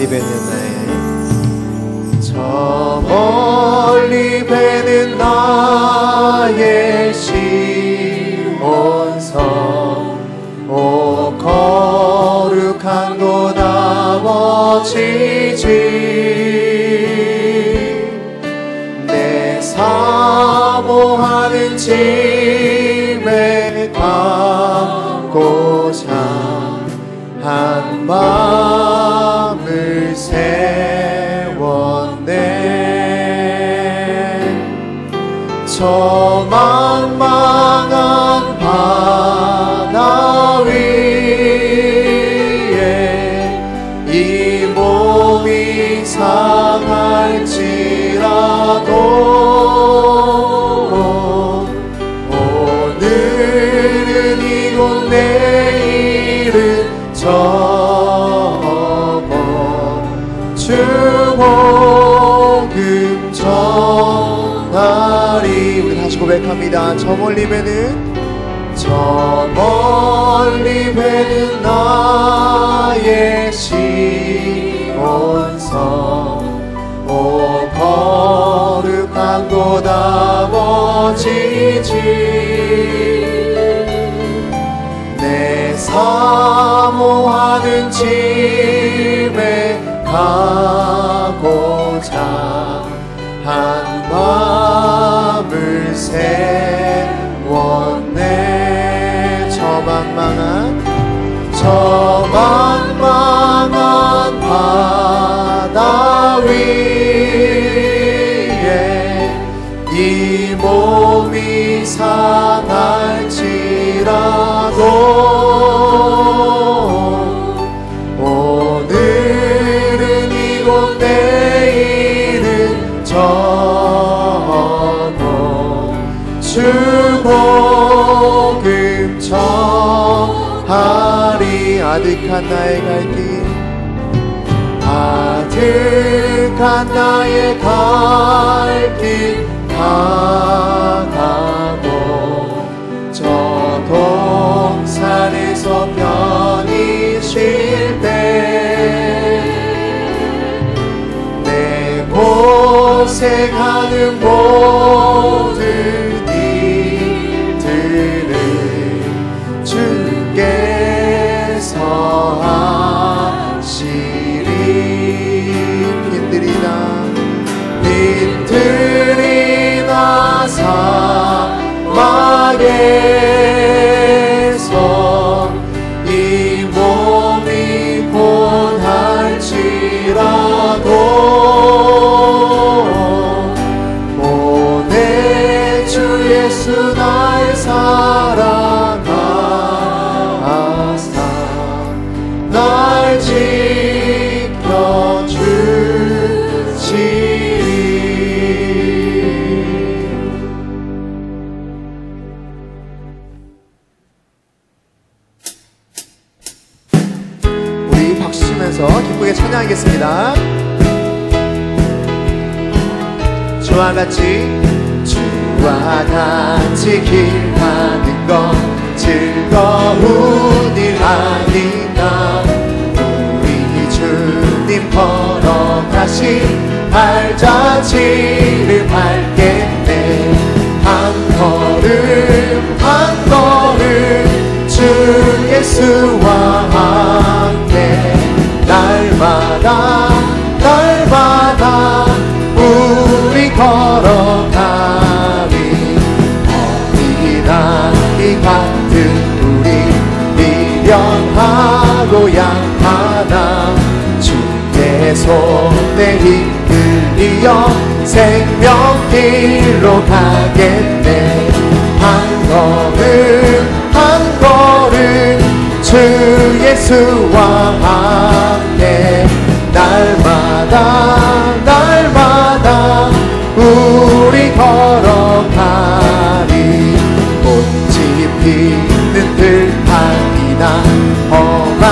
멀리 뵈는 나의 저 멀리 뵈는 나의 시온성 오 거룩한 곳 아버지지 내 사모하는 집에 가고자 한 마음을 세웠네 저 망망한 바다 위에 이 몸이 상할지라도 오늘은 이곳 내일은 저곳 주 복음 전하리. 우리 다시 고백합니다. 저 멀리 뵈는 나의 시온성 오 거룩한 곳 아버지지 내 사모하는 집에 가고자 한 마음을 세웠네 저 망망한 바다 위에 이 몸이 상할지라도 오늘은 이곳 내일은 저곳 주 복음 전하리. 아득한 나의 갈 길 아득한 나의 갈 길 가가고 저 동산에서 편히 쉴 때 내 고생하는 모든 일들을 주께서 하시리. 빈들이 나 사막에서 이 몸이 고날지라도 오늘 주 예수 날 사랑하사 날 지켜주시리. 우리 박수 치면서 기쁘게 찬양하겠습니다. 주와 같이 길 가는 건 즐거운 일 아닌가. 우리 주님 걸어가신 발자취를 밟겠네. 한 걸음 주 예수와 함께 날마다 우리 걸어가리. 어린아이 같은 우리 미련하고 약하나 주의 손에 이끌리어 생명길로 가겠네. 한 걸음 주 예수와 함께 날마다 우리 걸어가리. 꽃이 피는 들판이나 험한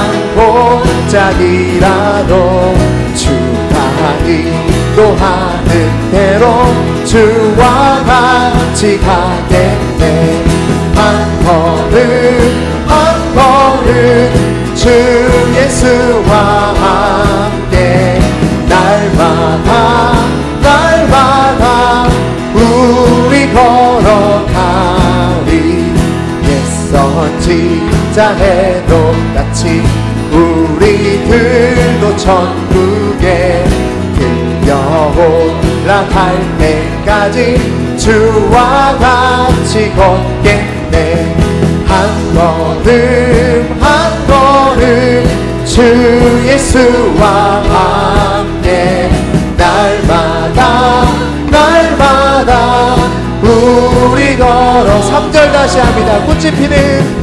곳짝이라도 주가 인도하는 대로 주와 같이 가겠네. 한 걸음 주 예수와 함께 십자에도 같이 우리들도 천국에 들려 올라갈 때까지 주와 같이 걷겠네. 한 걸음 한 걸음 주 예수와 함께 날마다 날마다 우리 걸어. 3절 다시 합니다. 꽃이 피는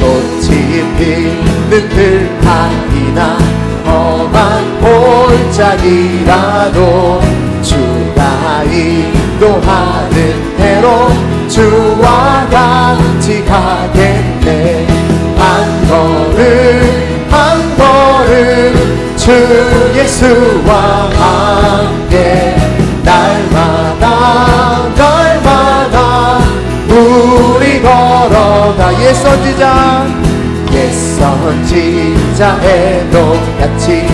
들판이나 험한 골짜기라도 주가 인도하는 대로 주와 같이 가겠네. 한 걸음 한 걸음 주 예수와 함께 날마다 날마다 우리 걸어가. 옛 선지자에도 같이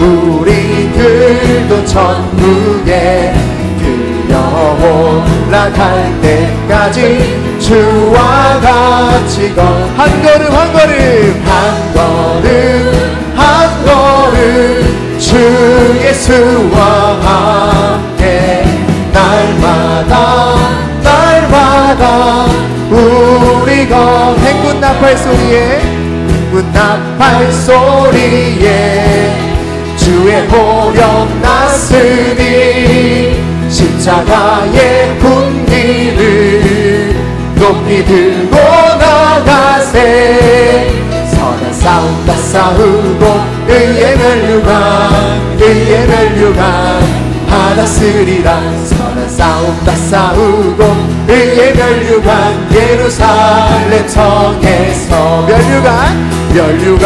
우리들도 천국에 들려 올라갈 때까지 주와 같이 한 걸음 한 걸음 한 걸음 한 걸음 주 예수와 함께 날마다 날마다 우리 걸. 행군 나팔 소리에 행군 나팔 소리에 주의 보령 났으니 십자가의 군기를 높이 들고 나가세. 선한 싸움 다 싸우고 의의 멸류관 받았으리라. 선한 싸움 다 싸우고 의의 멸류관 예루살렘 성에서 멸류관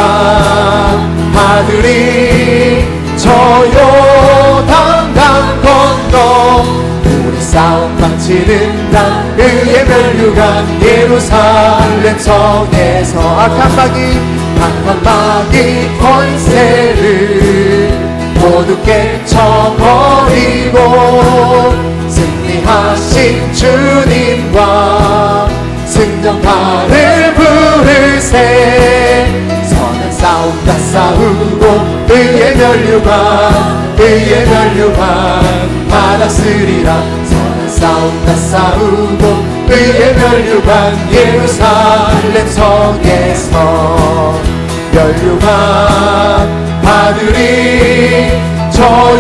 받으리. 저 요단강 건너 우리 싸움 마치는 날 의의 멸류관 예루살렘 성에서 악한 마귀 권세를 모두 깨쳐버리고 승리하신 주님과 승전파를 부르세. 선한 싸움 다 싸우고 의의 멸류관 받았으리라. 선한 싸움 다 싸우고 의의 멸류관 예루살렘 성에서 멸류관 받으리. 저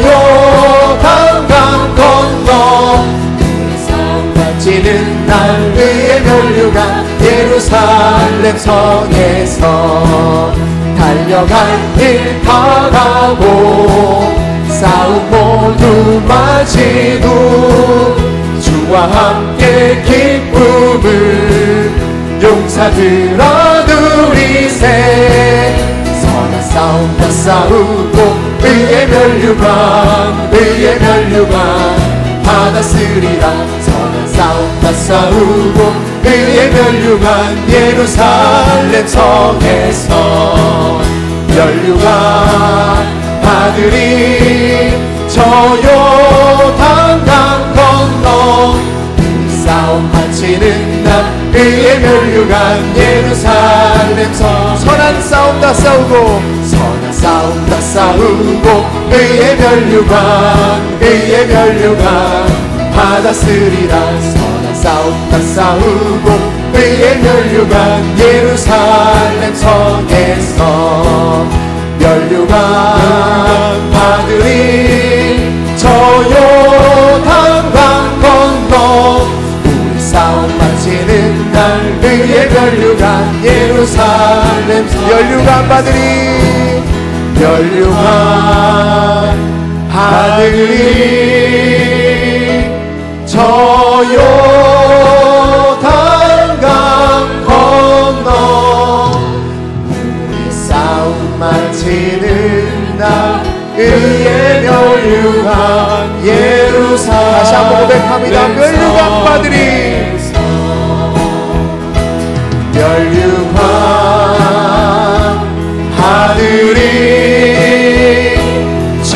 요단강 건너 우리 싸움 마치는 날 의의 멸류관 예루살렘 성에서 달려갈 길 다가고 싸움 모두 마치고 주와 함께 기쁨을 용사들아 누리세. 선한 싸움 다 싸우고 의의 멸류관 받았으리라. 선한 싸움 다 싸우고 의의 멸류관 예루살렘 성에서 멸류관 받으리. 저 요단강 건너 우리 싸움 마치는 날 의의 멸류관 예루살렘 성. 선한 싸움 다 싸우고 선한 싸움 다 싸우고 의의 멸류관 받았으리라. 선한 싸움 다 싸우고 의의 멸류관 예루살렘 성에서 멸류관 받으리. 저 요단강 건너 우리 싸움 마치는 날 의의 멸류관 예루살렘 멸류관 받으리. 멸류관 받으리. 저 요단강 건너 우리 싸움 마치는 날 의의 멸류관 예루살렘. 다시 한번 고백합니다. 멸류관 받으리. 멸류관 받으리. 저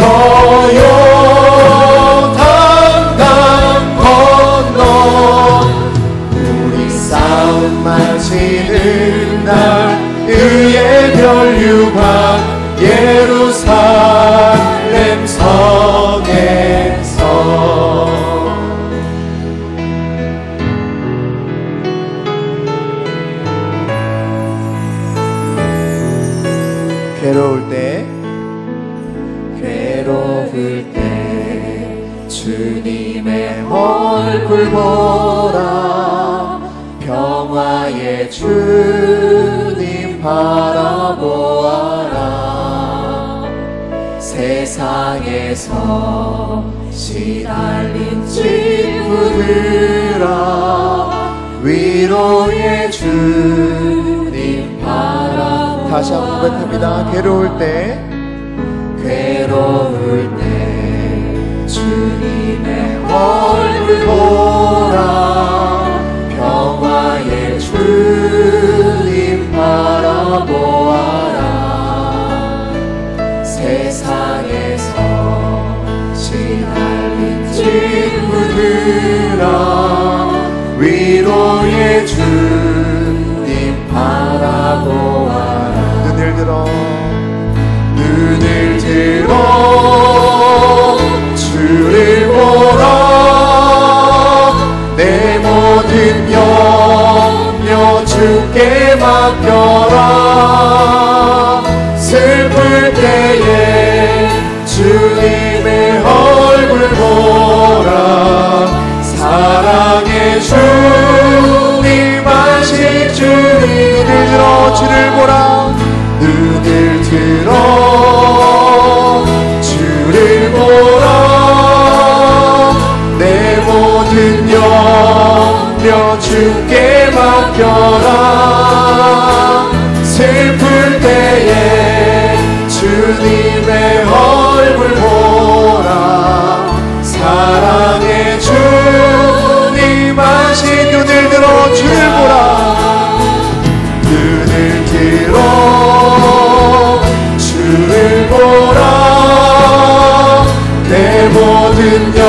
요단강 건너 우리 싸움 마치는 날 의의 주님의 얼굴 보라. 평화의 주님 바라보아라. 세상에서 시달린 친구들아, 위로의 주님 바라보아라. 다시 한번 고백합니다. 괴로울 때 주님의 얼굴 보라. 평화의 주님 바라보아라. 세상에서 시달린 친구들아, 위로의 주님 바라보아라. 눈을 들어 주를 보라. 내 모든 염려 주께 맡겨라. 슬플 때에 주님의 얼굴 보라. 사랑의 주님 아실 주님. 눈을 들어 주를 보라. 눈을 들어 주를 보라. 내 모든 염려 주께 맡겨라. 슬플 때에 주님의 얼굴 보라. 사랑의 주님 아신. 눈을 들어 주를 보라. 눈을 들어 주를 보라. 내 모든